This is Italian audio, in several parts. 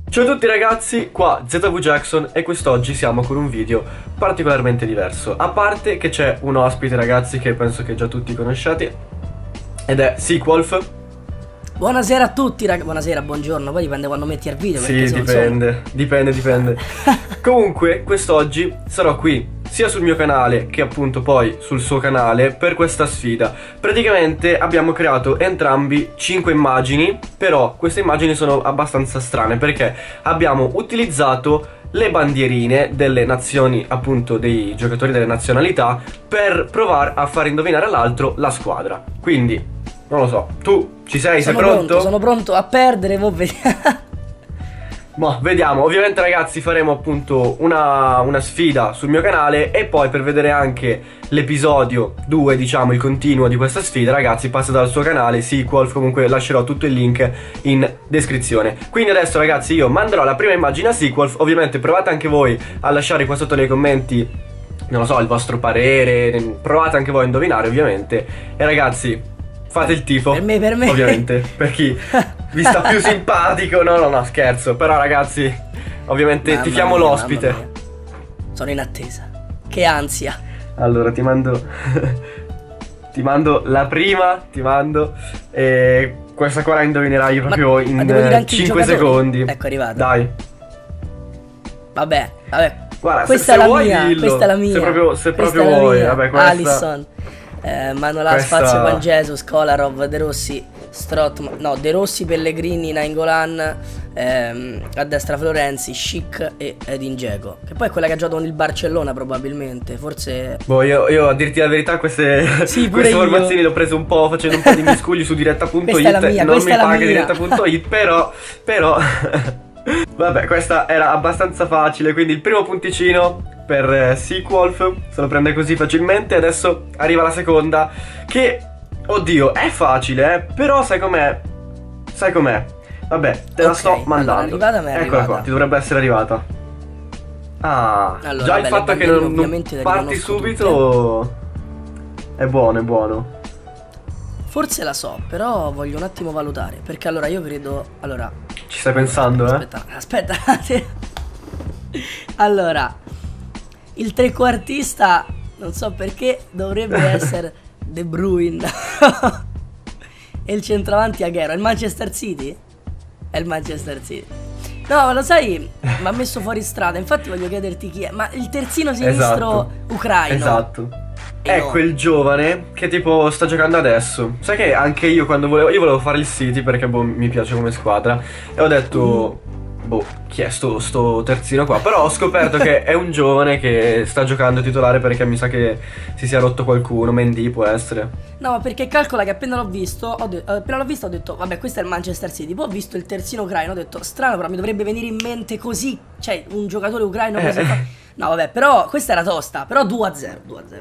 Ciao a tutti ragazzi, qua ZV Jackson e quest'oggi siamo con un video particolarmente diverso. A parte che c'è un ospite ragazzi che penso che già tutti conosciate ed è Sequolf. Buonasera a tutti ragazzi, buonasera, buongiorno, poi dipende quando metti il video. Sì, dipende. Comunque quest'oggi sarò qui sia sul mio canale che appunto poi sul suo canale per questa sfida. Praticamente abbiamo creato entrambi 5 immagini, però queste immagini sono abbastanza strane perché abbiamo utilizzato le bandierine delle nazioni, appunto dei giocatori delle nazionalità, per provare a far indovinare all'altro la squadra. Quindi, non lo so, tu ci sei? Sei pronto? Sono pronto a perdere, vediamo. Ma vediamo, ovviamente ragazzi faremo appunto una sfida sul mio canale e poi per vedere anche l'episodio 2, diciamo il continuo di questa sfida, ragazzi passate dal suo canale Sequolf, comunque lascerò tutto il link in descrizione. Quindi adesso ragazzi io manderò la prima immagine a Sequolf, ovviamente provate anche voi a lasciare qua sotto nei commenti, non lo so, il vostro parere, provate anche voi a indovinare ovviamente e ragazzi fate il tifo per me ovviamente per chi vi sta più simpatico. No scherzo, però ragazzi ovviamente tifiamo l'ospite. Sono in attesa, che ansia. Allora ti mando ti mando la prima, e questa qua la indovinerai proprio in 5 secondi. Ecco, è arrivata. Dai. Vabbè guarda, questa è la mia, questa è la mia. Se proprio vuoi, vabbè, questa Alisson, Manola, Spazio, Juan Jesus, Kolarov, De Rossi, Strottman, no, De Rossi, Pellegrini, Nainggolan, a destra Florenzi, Schick e Edin Dzeko, che poi è quella che ha giocato con il Barcellona probabilmente, forse. Boh, io a dirti la verità queste, sì, queste formazioni le ho prese un po' facendo un po' di miscugli su diretta.it. Non mi paga diretta.it, però vabbè, questa era abbastanza facile, quindi il primo punticino per Sequolf, se lo prende così facilmente. Adesso arriva la seconda, che, oddio, è facile, però sai com'è? Vabbè, te la sto mandando. Eccola qua, ti dovrebbe essere arrivata. Ah, allora, già il fatto che non parti subito è buono. Forse la so, però voglio un attimo valutare, perché allora io credo, allora ci stai pensando, aspetta. Allora, il trequartista, non so perché, dovrebbe essere De Bruyne. E il centravanti Aguero. È il Manchester City? È il Manchester City. No, ma lo sai, mi ha messo fuori strada. Infatti voglio chiederti chi è. Ma il terzino sinistro ucraino. Esatto. È quel giovane che tipo sta giocando adesso. Sai che anche io quando volevo fare il City perché boh, mi piace come squadra. E ho detto boh, chi è sto terzino qua? Però ho scoperto che è un giovane che sta giocando titolare perché mi sa che si sia rotto qualcuno. Mendy può essere. No, ma perché calcola che appena l'ho visto ho detto vabbè, questo è il Manchester City. Poi ho visto il terzino ucraino, ho detto strano, però mi dovrebbe venire in mente così, cioè un giocatore ucraino così No vabbè, però questa era tosta. Però 2-0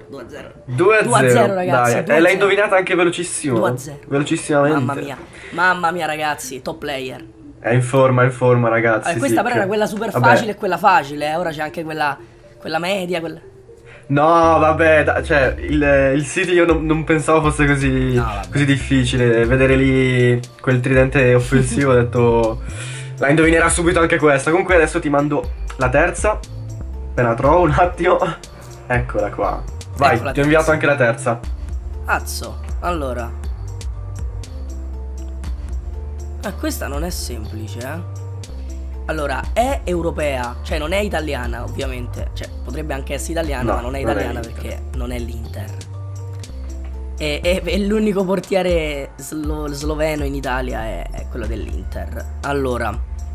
ragazzi, dai, l'hai indovinata anche velocissimo. 2-0 velocissimamente. Mamma mia ragazzi, top player. È in forma ragazzi. Questa però era quella super facile e quella facile, ora c'è anche quella media, quella. No, vabbè, cioè il City io non pensavo fosse così difficile. Vedere lì quel tridente offensivo ho detto la indovinerà subito anche questa. Comunque adesso ti mando la terza. Appena trovo un attimo. Eccola qua. Vai, ti ho inviato anche la terza. Azzo, allora. Questa non è semplice, Allora, è europea, cioè non è italiana ovviamente. Cioè, potrebbe anche essere italiana, ma non è italiana perché non è l'Inter. E l'unico portiere sloveno in Italia è quello dell'Inter. Allora.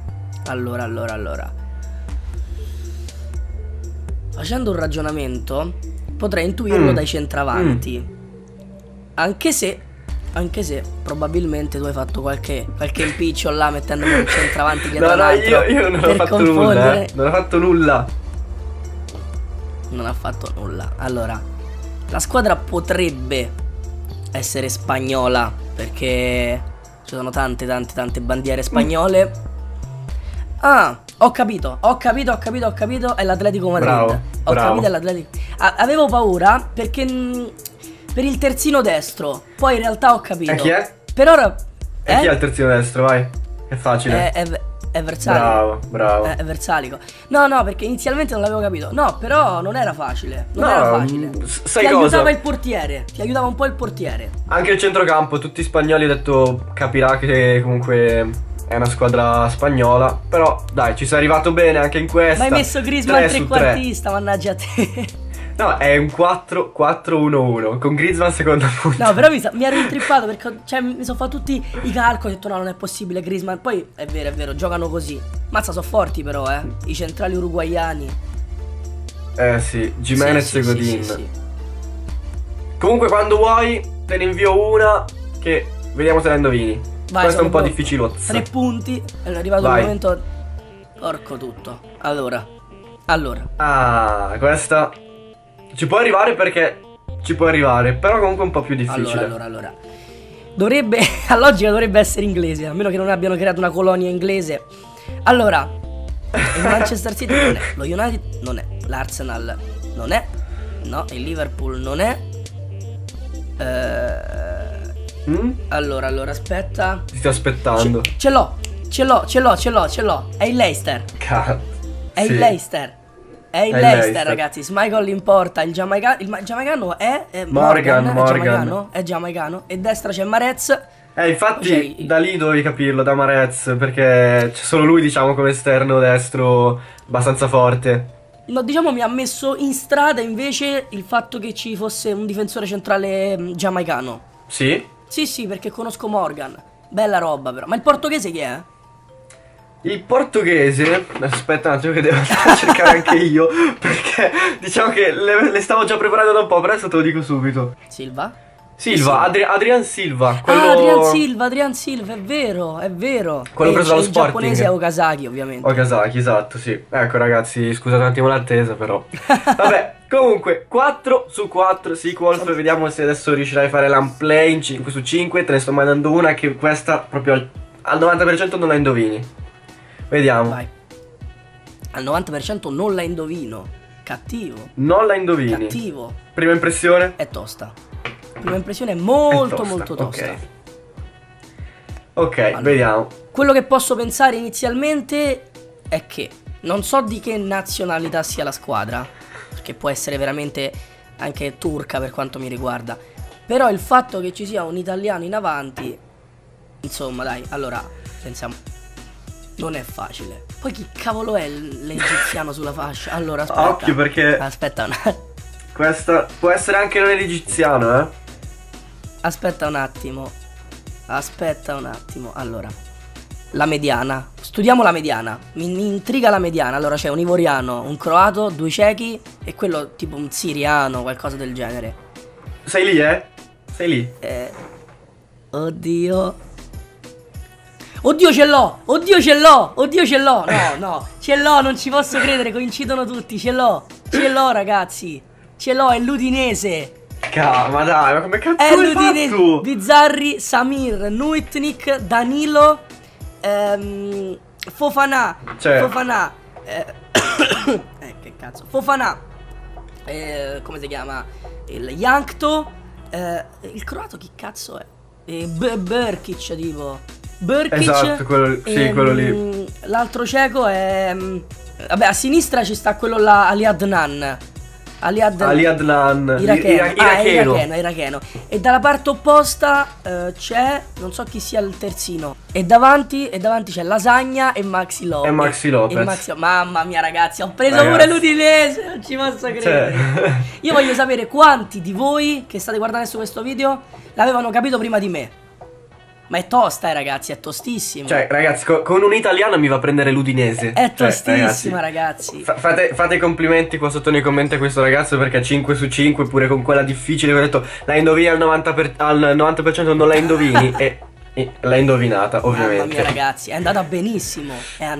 Facendo un ragionamento potrei intuirlo dai centravanti. Anche se probabilmente tu hai fatto qualche impiccio là mettendomi un centravanti dietro l'altro. Io non ho fatto nulla, Non ho fatto nulla. Non ha fatto nulla. Allora, la squadra potrebbe essere spagnola perché ci sono tante bandiere spagnole. Ah, ho capito, è l'Atletico Madrid. Bravo. Ho capito, è l'Atletico. Avevo paura perché per il terzino destro, poi in realtà ho capito. E chi è? Per ora E chi è il terzino destro, vai? È facile. È Versalico. Bravo, bravo. È Versalico. No, no, perché inizialmente non l'avevo capito. No, però non era facile. Non era facile. Sai ti cosa? aiutava il portiere. Ti aiutava un po' il portiere. Anche il centrocampo, tutti spagnoli, ho detto capirà che comunque è una squadra spagnola. Però dai, ci sei arrivato bene anche in questa. Ma hai messo Griezmann trequartista, mannaggia a te. No, è un 4-4-1-1 con Griezmann seconda punta. No, però mi ero intrippato perché cioè, mi sono fatto tutti i calcoli. Ho detto no, non è possibile Griezmann. Poi è vero, giocano così. Mazza, sono forti però, i centrali uruguaiani. Sì, Gimenez Sì, e sì, Godin. sì. Comunque quando vuoi te ne invio una che vediamo se la indovini. Vai, Questa è un po' sono difficilozza. 3 punti. È arrivato Vai. il momento. Porco tutto. Allora. Ah, questa ci può arrivare perché ci può arrivare, però comunque è un po' più difficile. Allora. Dovrebbe, a logica dovrebbe essere inglese, a meno che non abbiano creato una colonia inglese. Allora, il Manchester City non è, lo United non è, l'Arsenal non è, no, il Liverpool non è. Allora, aspetta. Ti sto aspettando. Ce l'ho. È il Leicester. Cazzo. È il Sì. Leicester. È il Leicester, ragazzi. Schmeichel in porta. Il giamaicano è Morgan. È giamaicano. E destra c'è Marez. Infatti Poi da lì dovevi capirlo, da Marez, perché c'è solo lui, diciamo, come esterno destro abbastanza forte. No, diciamo mi ha messo in strada invece il fatto che ci fosse un difensore centrale giamaicano. Sì? Sì, perché conosco Morgan. Bella roba però. Ma il portoghese chi è? Il portoghese, aspetta un attimo che devo andare a cercare anche io, perché diciamo che le stavo già preparando da un po', però adesso te lo dico subito. Silva, Adrian Silva, quello... Adrian Silva, è vero. Quello preso dallo il Sporting. giapponese è Okazaki, ovviamente. Okazaki, esatto, sì. Ecco ragazzi, scusate un attimo l'attesa però. Vabbè, comunque 4 su 4 sequels, vediamo se adesso riuscirai a fare l'unplay in 5 su 5. Te ne sto mandando una che questa proprio al 90% non la indovini. Vediamo. Vai. Al 90% non la indovino. Cattivo. Non la indovini. Cattivo. Prima impressione? È tosta. Prima impressione è molto tosta, molto tosta. Ok, Allora, vediamo. quello che posso pensare inizialmente è che non so di che nazionalità sia la squadra, perché può essere veramente anche turca per quanto mi riguarda. Però il fatto che ci sia un italiano in avanti, insomma dai, allora pensiamo, non è facile. Poi chi cavolo è l'egiziano sulla fascia? Allora aspetta. Occhio perché Aspetta un attimo. questa può essere anche non egiziano, eh. Aspetta un attimo. Allora, la mediana. Studiamo la mediana. Mi intriga la mediana. Allora c'è un ivoriano, un croato, 2 cechi e quello tipo un siriano, qualcosa del genere. Sei lì, eh? Sei lì. Oddio. Oddio ce l'ho. No, ce l'ho, non ci posso credere, coincidono tutti, ce l'ho, ragazzi. Ce l'ho, è l'Udinese. Ma dai, ma come cazzo È hai l'Udinese. fatto? Bizzarri, Samir, Nuitnik, Danilo, Fofana. Cioè. Fofana. Che cazzo. Fofana. Come si chiama? Il Yankto. Il croato chi cazzo è? Berkic tipo. Berkic. Esatto, quello, sì, quello lì. L'altro cieco è... vabbè, a sinistra ci sta quello là, Ali Adnan. Ali Adnan. Iracheno. E dalla parte opposta c'è, non so chi sia il terzino. E davanti c'è Lasagna e Maxi Lopez. Mamma mia ragazzi, ho preso pure l'Udinese, non ci posso credere. Io voglio sapere quanti di voi che state guardando adesso questo video l'avevano capito prima di me. Ma è tosta, ragazzi, è tostissimo. Cioè, ragazzi, con un italiano mi va a prendere l'Udinese. È tostissima, ragazzi. Fate complimenti qua sotto nei commenti a questo ragazzo, perché 5 su 5, pure con quella difficile che ho detto, la indovini al 90%, non la indovini. e l'ha indovinata, ovviamente. Mamma mia, ragazzi, è andata benissimo.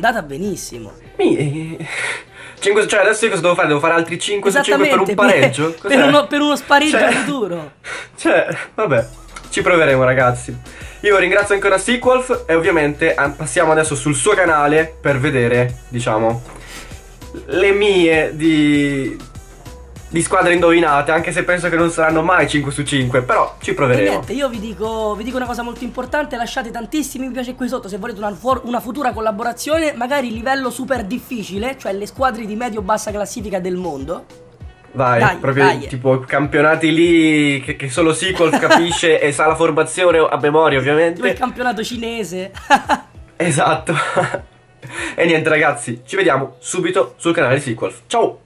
Cioè, adesso io cosa devo fare? Devo fare altri 5 su 5 per un pareggio? Per uno spareggio futuro. Cioè, vabbè, ci proveremo, ragazzi. Io ringrazio ancora Sequolf e ovviamente passiamo adesso sul suo canale per vedere, diciamo, le mie di di squadre indovinate, anche se penso che non saranno mai 5 su 5, però ci E proveremo. niente, io vi dico una cosa molto importante, lasciate tantissimi mi piace qui sotto se volete una futura collaborazione, magari livello super difficile, cioè le squadre di medio-bassa classifica del mondo. Vai, Dai, proprio dai. tipo campionati lì che solo Sequels capisce e sa la formazione a memoria, Tipo il ovviamente. campionato cinese. Esatto. E niente ragazzi, ci vediamo subito sul canale Sequels. Ciao!